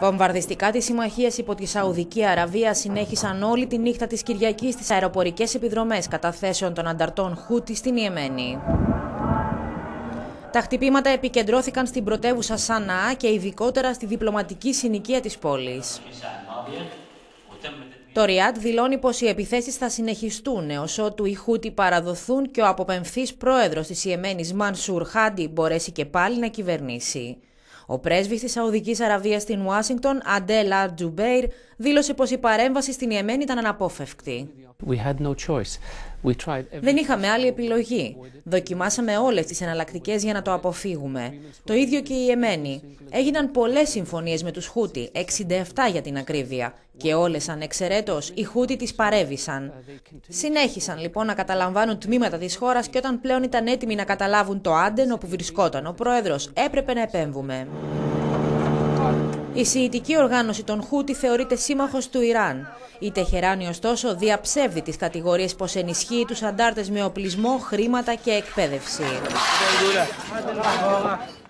Βομβαρδιστικά της συμμαχίας υπό τη Σαουδική Αραβία συνέχισαν όλη τη νύχτα της Κυριακής τις αεροπορικές επιδρομές καταθέσεων των ανταρτών Χούτι στην Ιεμένη. Τα χτυπήματα επικεντρώθηκαν στην πρωτεύουσα Σαναά και ειδικότερα στη διπλωματική συνοικία της πόλης. Το Ριάντ δηλώνει πως οι επιθέσεις θα συνεχιστούν έως ότου οι Χούτι παραδοθούν και ο αποπεμφθής πρόεδρος της Ιεμένης Μανσούρ Χάντι μπορέσει και πάλι να κυβερνήσει. Ο πρέσβης της Σαουδικής Αραβίας στην Ουάσιγκτον, Αντέλ Αλ-Τζουμπέιρ, δήλωσε πως η παρέμβαση στην Ιεμένη ήταν αναπόφευκτη. Δεν είχαμε άλλη επιλογή. Δοκιμάσαμε όλες τις εναλλακτικές για να το αποφύγουμε. Το ίδιο και η Ιεμένη. Έγιναν πολλές συμφωνίες με τους Χούτι, 67 για την ακρίβεια. Και όλες ανεξαιρέτως οι Χούτι τις παρέβησαν. Συνέχισαν λοιπόν να καταλαμβάνουν τμήματα της χώρας και όταν πλέον ήταν έτοιμοι να καταλάβουν το Άντεν όπου βρισκόταν ο πρόεδρος, έπρεπε να επέμβουμε. Η σιητική οργάνωση των Χούτι θεωρείται σύμμαχος του Ιράν. Η Τεχεράνη ωστόσο διαψεύδει τις κατηγορίες πως ενισχύει τους αντάρτες με οπλισμό, χρήματα και εκπαίδευση.